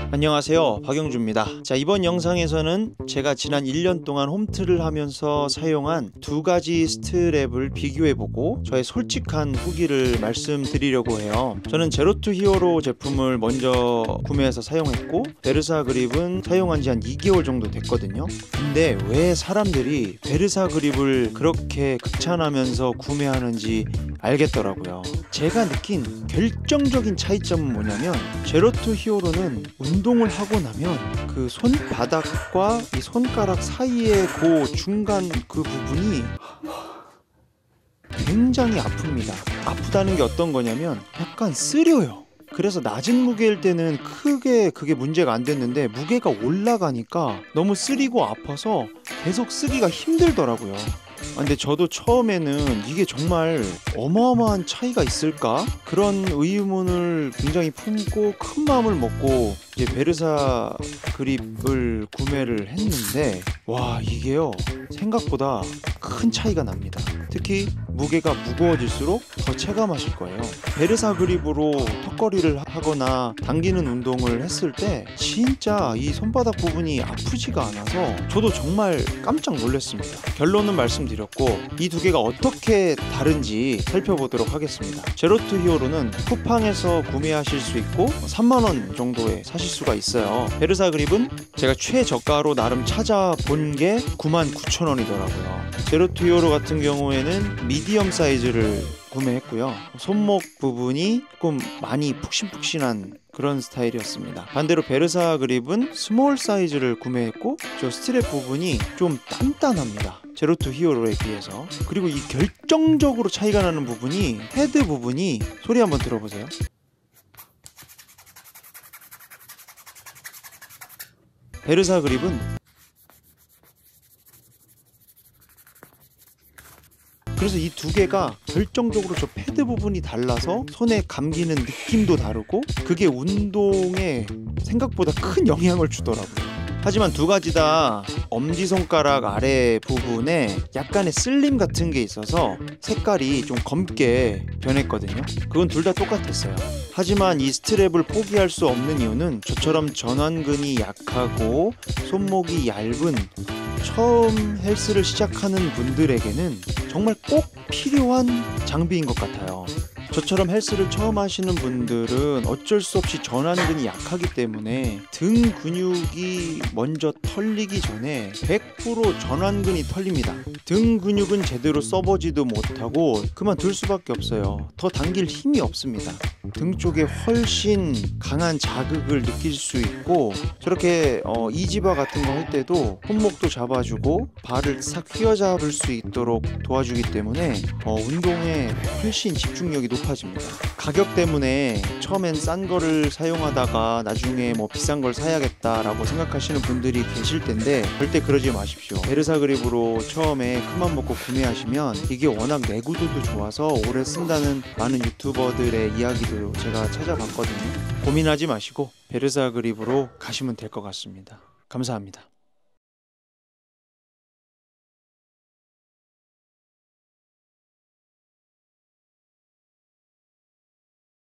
안녕하세요, 박영주입니다. 자, 이번 영상에서는 제가 지난 1년 동안 홈트를 하면서 사용한 두 가지 스트랩을 비교해보고 저의 솔직한 후기를 말씀드리려고 해요. 저는 제로투 히어로 제품을 먼저 구매해서 사용했고 베르사 그립은 사용한 지 한 2개월 정도 됐거든요. 근데 왜 사람들이 베르사 그립을 그렇게 극찬하면서 구매하는지 알겠더라고요. 제가 느낀 결정적인 차이점은 뭐냐면 제로투 히어로는 운동을 하고 나면 그 손바닥과 이 손가락 사이의 그 중간 그 부분이 굉장히 아픕니다. 아프다는 게 어떤 거냐면 약간 쓰려요. 그래서 낮은 무게일 때는 크게 그게 문제가 안 됐는데 무게가 올라가니까 너무 쓰리고 아파서 계속 쓰기가 힘들더라고요. 근데 저도 처음에는 이게 정말 어마어마한 차이가 있을까? 그런 의문을 굉장히 품고 큰 마음을 먹고 이제 베르사 그립을 구매를 했는데 와, 이게요 생각보다 큰 차이가 납니다. 특히 무게가 무거워질수록 더 체감하실 거예요. 베르사 그립으로 턱걸이를 하거나 당기는 운동을 했을 때 진짜 이 손바닥 부분이 아프지가 않아서 저도 정말 깜짝 놀랐습니다. 결론은 말씀드렸고 이 두 개가 어떻게 다른지 살펴보도록 하겠습니다. 제로투 히어로는 쿠팡에서 구매하실 수 있고 3만원 정도에 사실 수가 있어요. 베르사 그립은 제가 최저가로 나름 찾아본 게 99,000원이더라고요. 제로투 히어로 같은 경우에는 미디엄 사이즈를 구매했고요. 손목 부분이 조금 많이 푹신푹신한 그런 스타일이었습니다. 반대로 베르사 그립은 스몰 사이즈를 구매했고 저 스트랩 부분이 좀 단단합니다. 제로투 히어로에 비해서. 그리고 이 결정적으로 차이가 나는 부분이 헤드 부분이, 소리 한번 들어보세요. 베르사 그립은 그래서 이 두 개가 결정적으로 저 패드 부분이 달라서 손에 감기는 느낌도 다르고 그게 운동에 생각보다 큰 영향을 주더라고요. 하지만 두 가지 다 엄지손가락 아래 부분에 약간의 슬림 같은 게 있어서 색깔이 좀 검게 변했거든요. 그건 둘 다 똑같았어요. 하지만 이 스트랩을 포기할 수 없는 이유는 저처럼 전완근이 약하고 손목이 얇은 처음 헬스를 시작하는 분들에게는 정말 꼭 필요한 장비인 것 같아요. 저처럼 헬스를 처음 하시는 분들은 어쩔 수 없이 전완근이 약하기 때문에 등 근육이 먼저 털리기 전에 100% 전완근이 털립니다. 등 근육은 제대로 써보지도 못하고 그만둘 수밖에 없어요. 더 당길 힘이 없습니다. 등 쪽에 훨씬 강한 자극을 느낄 수 있고 저렇게 이지바 같은 거 할 때도 손목도 잡아주고 발을 싹 휘어잡을 수 있도록 도와주기 때문에 운동에 훨씬 집중력이 높아집니다. 가격 때문에 처음엔 싼 거를 사용하다가 나중에 뭐 비싼 걸 사야겠다라고 생각하시는 분들이 계실 텐데 절대 그러지 마십시오. 베르사 그립으로 처음에 큰맘 먹고 구매하시면 이게 워낙 내구도도 좋아서 오래 쓴다는 많은 유튜버들의 이야기도 제가 찾아봤거든요. 고민하지 마시고 베르사 그립으로 가시면 될 것 같습니다. 감사합니다.